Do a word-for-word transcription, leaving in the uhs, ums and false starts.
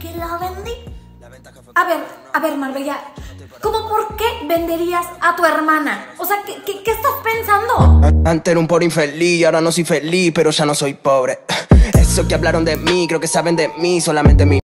que la vendí. A ver, a ver, Marbella, ¿cómo por qué venderías a tu hermana? O sea, ¿qué, qué, qué estás pensando? Antes era un pobre infeliz, ahora no soy feliz, pero ya no soy pobre. Eso que hablaron de mí, creo que saben de mí, solamente mi